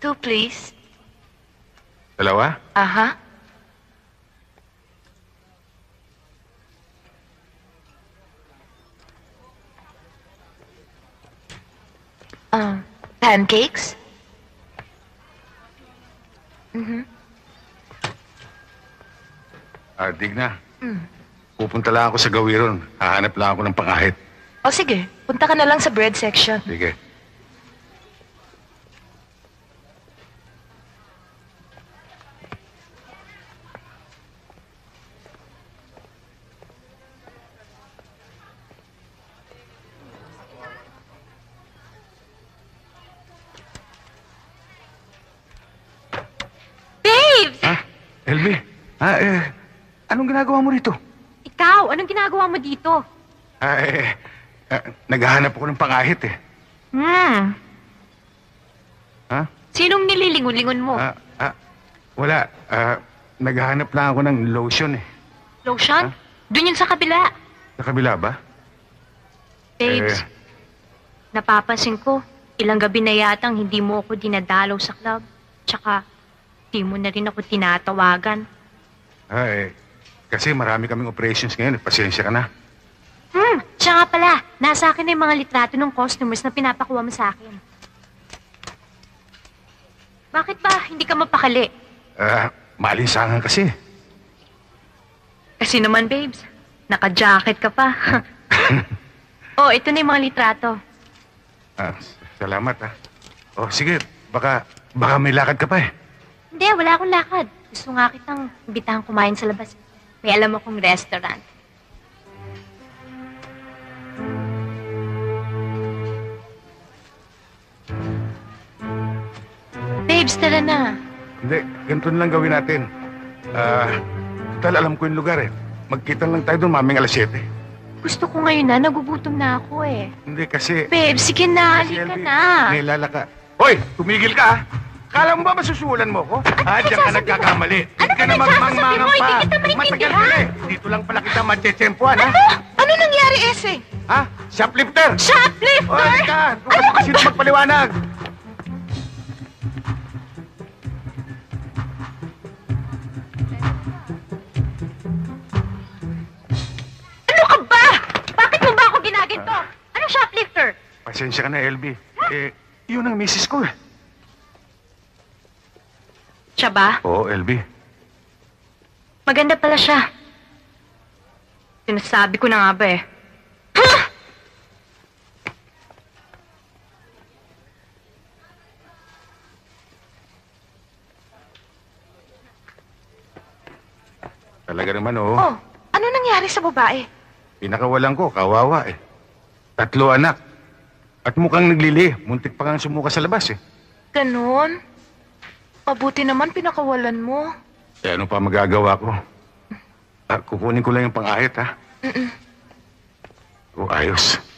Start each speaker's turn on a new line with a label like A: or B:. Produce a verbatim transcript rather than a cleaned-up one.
A: Two, please.
B: Dalawa?
A: Aha. Uh, pancakes? Mm-hmm.
B: Ah, Digna.
A: Mm.
B: Pupunta lang ako sa gawiron. Hahanap lang ako ng pangahit.
A: O sige, punta ka na lang sa bread section.
B: Sige.
A: Babes!
B: Ha? L B? Ha, eh, anong ginagawa mo rito?
A: Ikaw, anong ginagawa mo dito?
B: Ah, eh, ah, naghahanap ako ng pangahit eh.
A: Hmm.
B: Ha?
A: Sinong nililingon-lingon mo?
B: Ah, ah, wala. Ah, naghahanap lang ako ng lotion eh.
A: Lotion?
B: Ha?
A: Doon yun sa kabila.
B: Sa kabila ba?
A: Babes,
B: Eh.
A: napapansin ko, ilang gabi na yatang hindi mo ako dinadalaw sa club. Tsaka, di mo na rin ako tinatawagan.
B: Ah, eh, kasi marami kaming operations ngayon. eh. Pasensya ka na.
A: Hmm, siya nga pala. Nasa akin na yung mga litrato ng customers na pinapakuha mo sa akin. Bakit ba hindi ka mapakali?
B: Ah, maalinsangan kasi.
A: Kasi naman, babes, naka-jacket ka pa. Oh, ito na yung mga litrato.
B: Ah, s- salamat ah. Oh, sige. Baka, baka may lakad ka pa eh.
A: Hindi, wala akong lakad. Gusto nga kitang imbitahan kumain sa labas. May alam akong restaurant. Babes, tara na.
B: Hindi, ganito na lang gawin natin. Ah, total alam ko yung lugar eh. Magkita lang tayo doon maming alas siyete.
A: Gusto ko ngayon na, nagugutom na ako eh.
B: Hindi kasi...
A: Babes, sige na,
B: kasi,
A: halika
B: L B,
A: na.
B: Nailala ka. Hoy, tumigil ka ah. Kala mo ba masusulan mo ko? Ah, diyan ka
A: pinagsasabi
B: nagkakamali.
A: mo? Ano
B: Hindi ka na
A: pinagsasabi
B: magmangmangan
A: mo?
B: pa.
A: Hindi kita
B: Matagal
A: maintindihan.
B: ka na eh. Dito lang pala kita matsetsempuan ha.
A: Ano? Ano nangyari, Ese?
B: Ha? Shoplifter!
A: Shoplifter?
B: Hoy, ka! Doon ka kasi na magpaliwanag.
A: Ano ka ba? Bakit mo ba ako ginaginto? Anong shoplifter?
B: Pasensya ka na, L B. Eh, yun ang misis ko eh.
A: Siya ba?
B: Oo, L B.
A: Maganda pala siya. Sinasabi ko na nga ba eh. Ha?
B: Talaga naman, oo.
A: Oh, ano nangyari sa babae?
B: Pinakawalan ko, kawawa eh. Tatlo anak. At mukhang naglili. Muntik pa kang sumuka sa labas eh.
A: Ganon? Mabuti naman pinakawalan mo.
B: Eh, ano pa magagawa ko? Ah, kukunin ko lang yung pangahit, ha?
A: Mm-mm.
B: Oh, ayos.